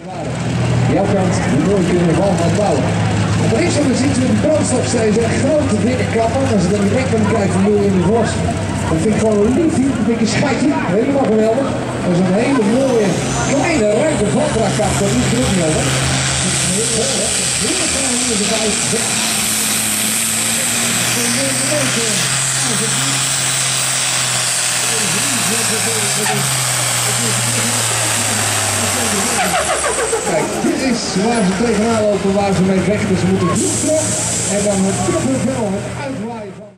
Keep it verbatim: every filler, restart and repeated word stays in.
Jouw kant, nooit kunnen de bal gaan bouwen. Maar ik zou zien we de brandstof steeds echt grote dikke klappen. Als je dan direct aan kijkt van nul in de borst. Dat vind ik gewoon een liefje, een dikke schatje. Helemaal geweldig. Dat is een hele mooie, kleine, ruimte vatrakap. Dat is niet druk nodig. Heel erg. Heel klein hier erbij. Kijk, dit is waar ze tegenaan lopen, waar ze mee vechten. Ze moeten goed terug en dan het terug wel het uitwaaien van.